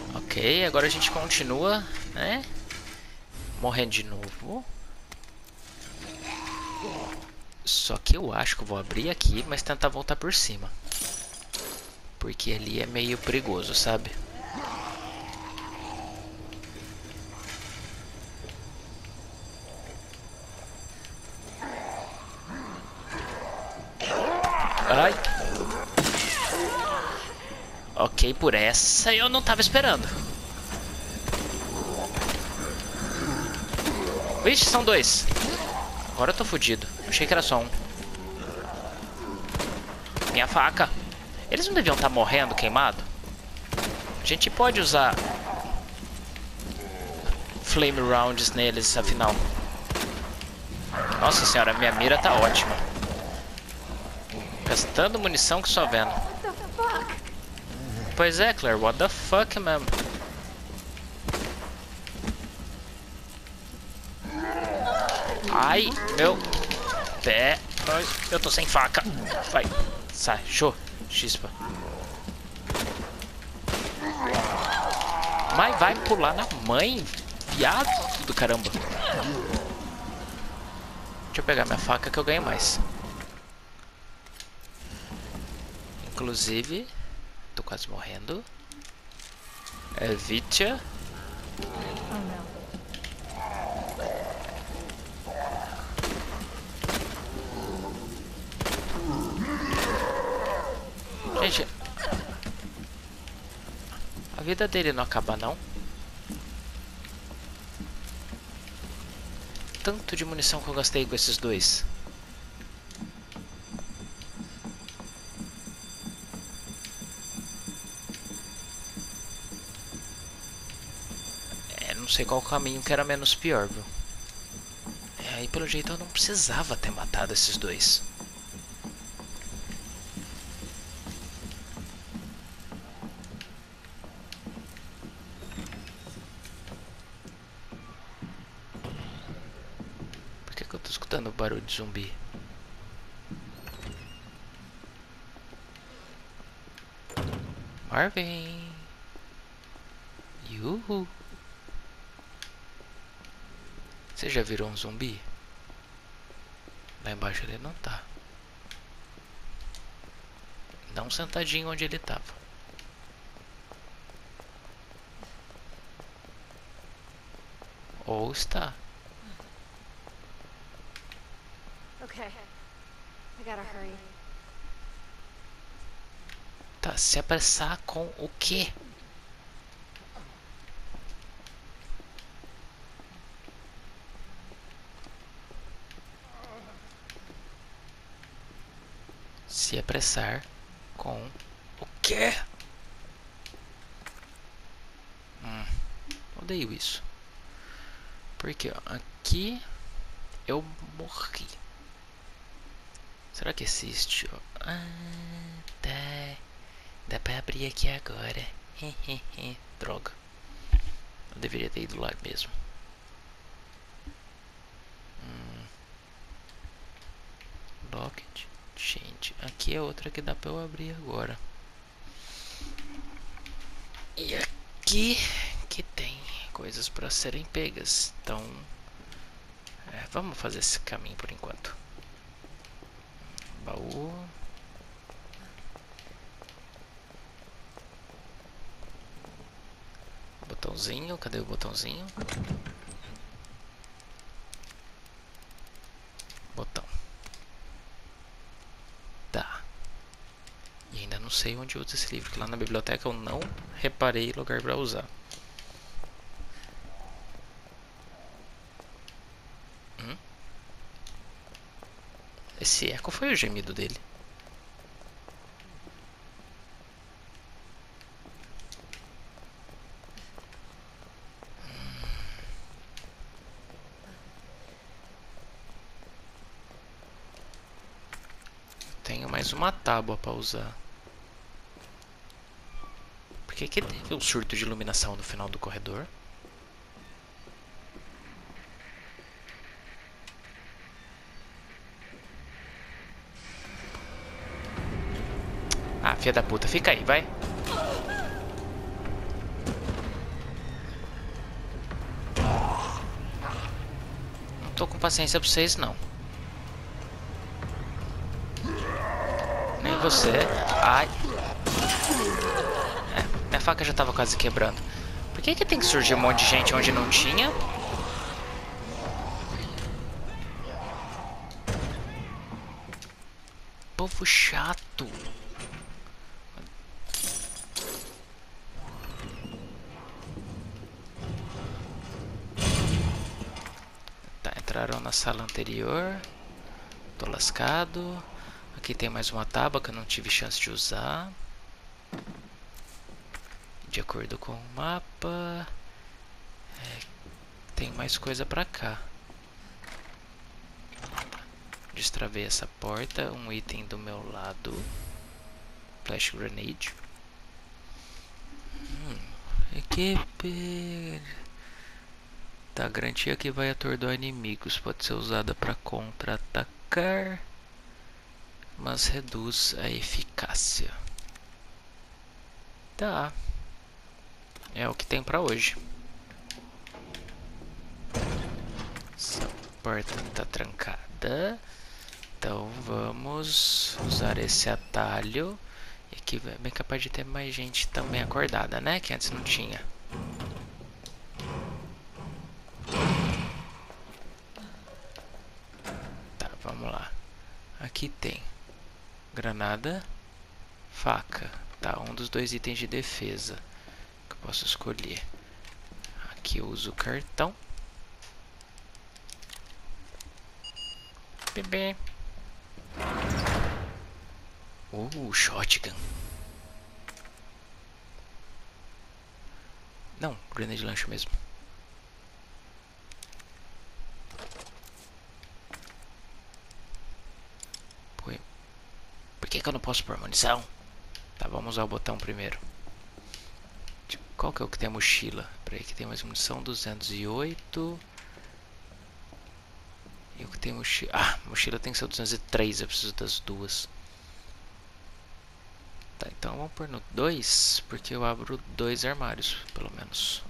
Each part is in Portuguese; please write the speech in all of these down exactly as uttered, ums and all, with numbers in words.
Ok, agora a gente continua, né? Morrendo de novo. Só que eu acho que eu vou abrir aqui, mas tentar voltar por cima. Porque ali é meio perigoso, sabe? Ai. Ok, por essa eu não tava esperando. Vixe, são dois. Agora eu tô fudido. Achei que era só um. Minha faca. Eles não deviam estar morrendo queimado? A gente pode usar Flame Rounds neles, afinal. Nossa senhora, minha mira tá ótima. Gastando munição que só vendo. Pois é, Claire, what the fuck, mesmo. Ai, meu pé. Ai, eu tô sem faca. Vai, sai, show, chispa. Mas vai pular na mãe, viado do caramba. Deixa eu pegar minha faca que eu ganho mais. Inclusive, tô quase morrendo. É Vitya. Gente, a vida dele não acaba não. Tanto de munição que eu gastei com esses dois. É, não sei qual caminho que era menos pior, viu? É, e pelo jeito eu não precisava ter matado esses dois. Por que que eu tô escutando barulho de zumbi? Marvin! Yuhu! Você já virou um zumbi? Lá embaixo ele não tá. Não sentadinho onde ele tava. Ou está. Okay. I gotta hurry. Tá, se apressar com o quê? Se apressar com o quê? Hum, odeio isso. Porque ó, aqui eu morri. Será que existe? Ó? Ah, tá. Dá pra abrir aqui agora. Droga. Eu deveria ter ido lá mesmo. Hum. Locket. Gente, aqui é outra que dá pra eu abrir agora. E aqui que tem coisas pra serem pegas. Então, é, vamos fazer esse caminho por enquanto. Baú. Botãozinho, cadê o botãozinho? Botão. Tá. E ainda não sei onde usa esse livro, que lá na biblioteca eu não reparei lugar pra usar. Hum? Esse eco foi o gemido dele. Tenho mais uma tábua pra usar. Por que que teve um surto de iluminação no final do corredor? Ah, filha da puta, fica aí, vai. tô com paciência pra vocês, não. Nem você. Ai. É, minha faca já tava quase quebrando. Por que que tem que surgir um monte de gente onde não tinha? Povo chato. Tá, entraram na sala anterior. Tô lascado. Aqui tem mais uma tábua que eu não tive chance de usar. De acordo com o mapa. É, tem mais coisa pra cá. Destravei essa porta. Um item do meu lado. Flash grenade. Hum, equipe. Tá, garantia que vai atordoar inimigos. Pode ser usada para contra-atacar, mas reduz a eficácia. Tá. É o que tem pra hoje. Essa porta tá trancada. Então vamos usar esse atalho. E aqui é bem capaz de ter mais gente também acordada, né? Que antes não tinha. Tá, vamos lá. Aqui tem granada, faca. Tá, um dos dois itens de defesa que eu posso escolher. Aqui eu uso o cartão. Bebê. Uh, shotgun. Não, grenade launcher mesmo. Pô, por que que eu não posso pôr munição? Tá, vamos usar o botão primeiro. Qual que é o que tem a mochila? Peraí, que tem mais munição, duzentos e oito. E o que tem mochila? Ah, mochila tem que ser duzentos e três, eu preciso das duas. Tá, então vamos pôr no dois, porque eu abro dois armários, pelo menos.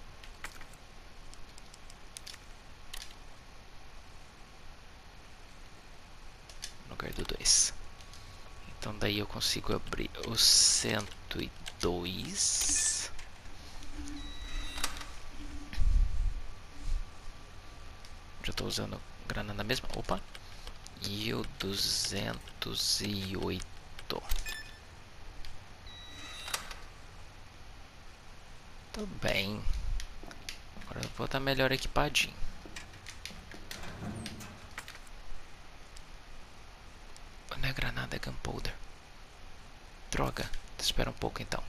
No lugar do dois. Então daí eu consigo abrir o cento e dois. Já estou usando granada mesmo. Opa! E o duzentos e oito. Tô bem. Agora eu vou estar melhor equipadinho. Não é granada, é gunpowder. Droga. Espera um pouco então.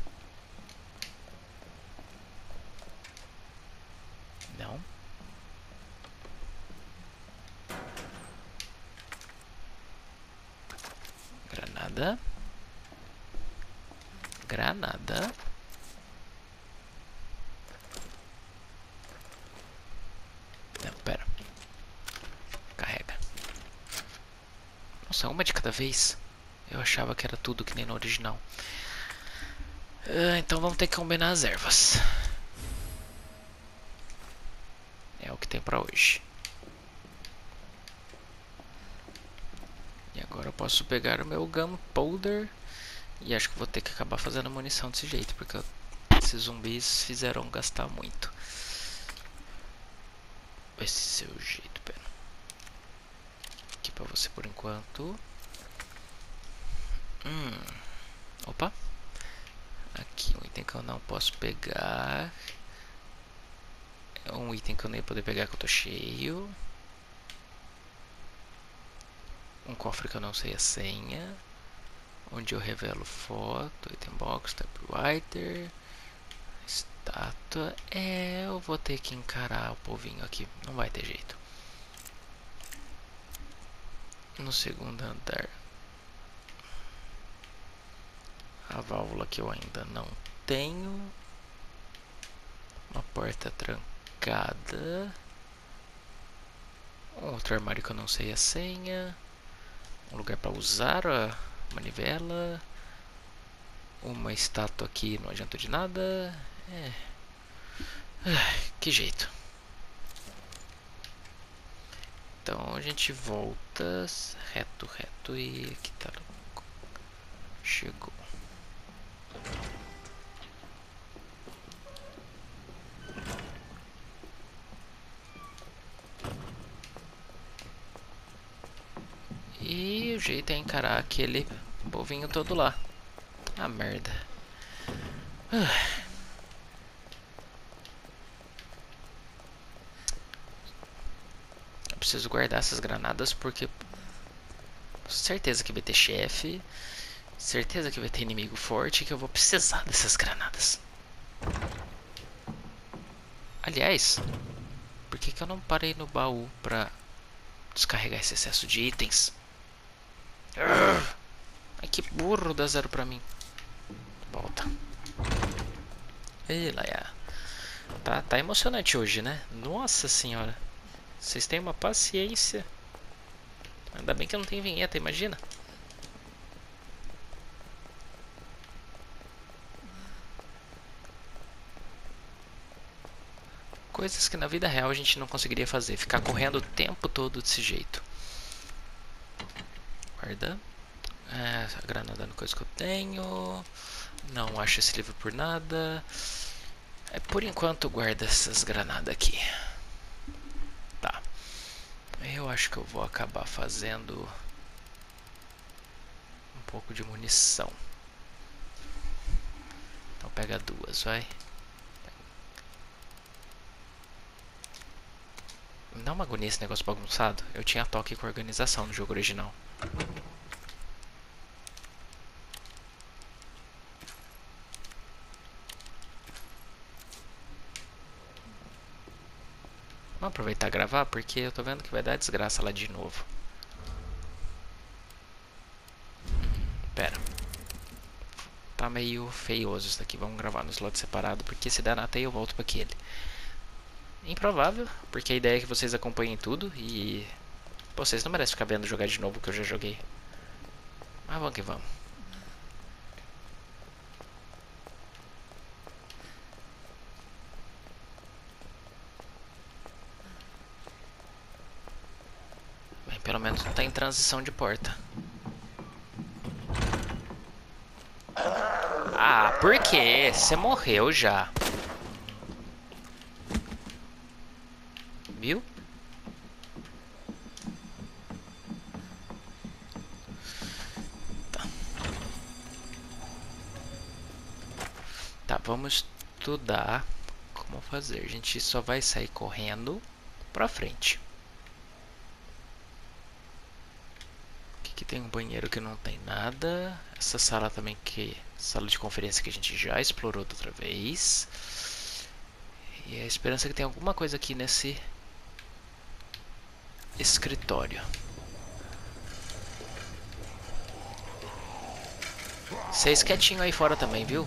Não. Granada. Granada. Não, pera. Carrega. Nossa, uma de cada vez. Eu achava que era tudo que nem no original. Ah, então vamos ter que combinar as ervas. É o que tem pra hoje. E agora eu posso pegar o meu gunpowder. E acho que vou ter que acabar fazendo munição desse jeito, porque esses zumbis fizeram gastar muito. Esse seu jeito, pera. Aqui pra você por enquanto. Hum. Opa. Aqui um item que eu não posso pegar. É um item que eu nem ia poder pegar que eu tô cheio. Um cofre que eu não sei a senha. Onde eu revelo foto, item box, typewriter, estátua. É, eu vou ter que encarar o povinho aqui, não vai ter jeito. No segundo andar, a válvula que eu ainda não tenho. Uma porta trancada. Um outro armário que eu não sei a senha. Um lugar para usar a manivela. Uma estátua aqui não adiantou de nada. É. Ah, que jeito. Então a gente volta reto, reto e aqui tá. Chegou. E o jeito é encarar aquele povinho todo lá. Ah, merda. Ah. Eu preciso guardar essas granadas porque certeza que vai ter chefe, certeza que vai ter inimigo forte, que eu vou precisar dessas granadas. Aliás, por que que eu não parei no baú pra descarregar esse excesso de itens? Ai, que burro, dá zero pra mim. Volta. Ei, Laia. Tá, tá emocionante hoje, né? Nossa senhora. Vocês têm uma paciência. Ainda bem que eu não tenho vinheta, imagina. Coisas que na vida real a gente não conseguiria fazer. Ficar correndo o tempo todo desse jeito. Guarda. É, a granada no coisa que eu tenho. Não acho esse livro por nada. É, por enquanto guarda essas granadas aqui. Tá. Eu acho que eu vou acabar fazendo um pouco de munição. Então pega duas, vai. Me dá uma agonia esse negócio bagunçado. Eu tinha toque com organização no jogo original. Vamos aproveitar e gravar, porque eu tô vendo que vai dar desgraça lá de novo. Pera. Tá meio feioso isso daqui. Vamos gravar no slot separado, porque se der na teia eu volto pra aquele. Improvável, porque a ideia é que vocês acompanhem tudo e... Pô, vocês não merecem ficar vendo jogar de novo o que eu já joguei. Mas vamos que vamos. Bem, pelo menos não tá em transição de porta. Ah, por quê? Você morreu já. Viu? Tá. Tá, vamos estudar como fazer. A gente só vai sair correndo pra frente. Aqui que tem um banheiro que não tem nada. Essa sala também que... Sala de conferência que a gente já explorou da outra vez. E a esperança é que tem alguma coisa aqui nesse escritório. Vocês quietinho aí fora também, viu?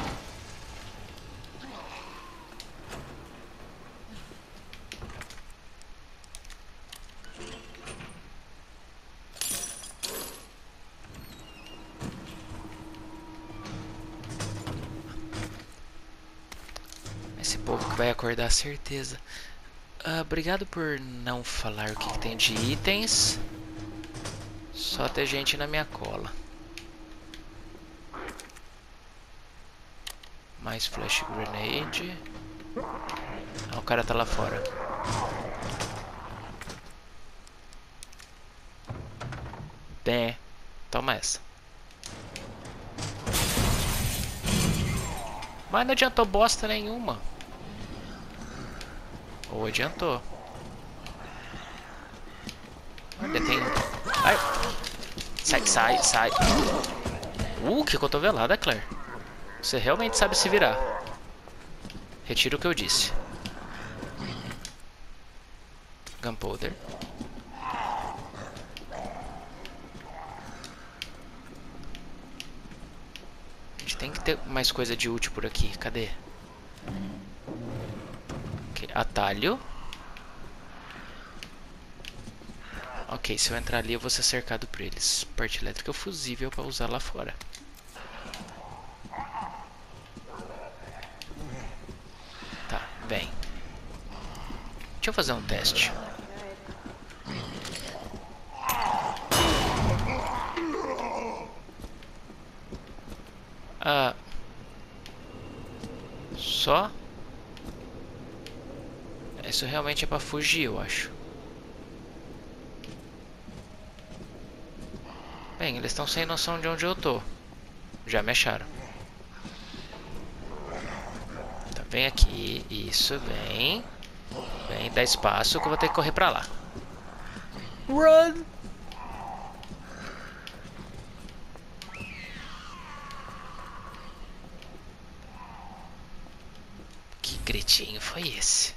Esse povo que vai acordar, certeza. Ah, obrigado por não falar o que, que tem de itens. Só ter gente na minha cola. Mais flash grenade. Ah, o cara tá lá fora. Bem, toma essa. Mas não adiantou bosta nenhuma. Ou adiantou. Olha, tem... Ai. Sai, sai, sai. Uh, que cotovelada, Claire. Você realmente sabe se virar. Retiro o que eu disse. Gunpowder. A gente tem que ter mais coisa de útil por aqui. Cadê? Okay, atalho. Ok, se eu entrar ali eu vou ser cercado por eles. Parte elétrica fusível para usar lá fora. Tá, vem. Deixa eu fazer um teste. Ah, só? Isso realmente é pra fugir, eu acho. Bem, eles estão sem noção de onde eu tô. Já me acharam. Tá, vem aqui. Isso, vem. Vem, dá espaço que eu vou ter que correr pra lá. Run! Que gritinho foi esse?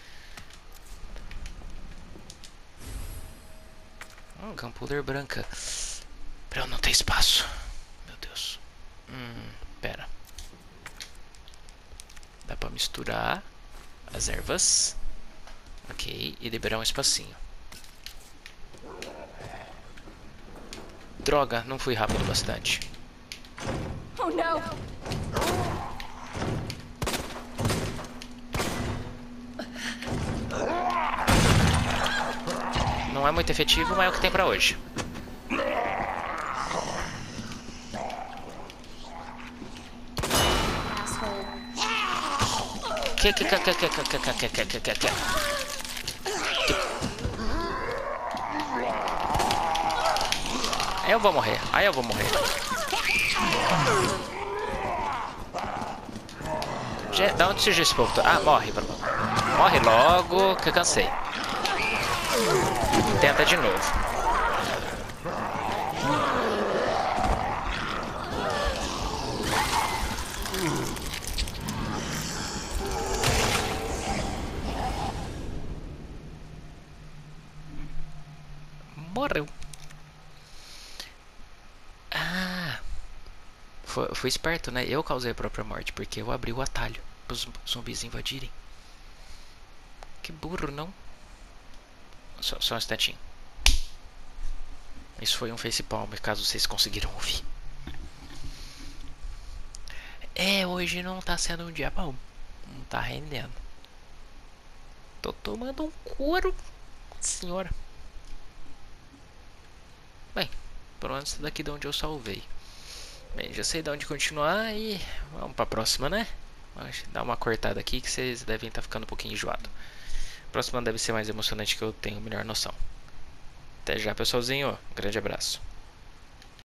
Hum, gunpowder branca. Pra eu não ter espaço. Meu Deus. Hum, pera. Dá pra misturar as ervas. Ok, e liberar um espacinho. Droga, não fui rápido bastante. Oh no! Não é muito efetivo, mas é o que tem pra hoje. Asshole. Que que que que que que que que que que que que Aí eu vou morrer, aí eu vou morrer. Já, da onde surgiu esse povo? Ah, morre, pronto. Morre logo, que eu cansei. Tenta de novo. Morreu. Ah, foi, foi esperto, né? Eu causei a própria morte, porque eu abri o atalho para os zumbis invadirem. Que burro, não? Só, só um instantinho. Isso foi um facepalm, caso vocês conseguiram ouvir. É, hoje não tá sendo um dia bom. Não tá rendendo. Tô tomando um couro, senhora. Bem, pelo menos daqui de onde eu salvei. Bem, já sei de onde continuar e vamos pra próxima, né? Vamos dar uma cortada aqui que vocês devem estar ficando um pouquinho enjoados. A próxima deve ser mais emocionante, que eu tenho melhor noção. Até já, pessoalzinho. Um grande abraço.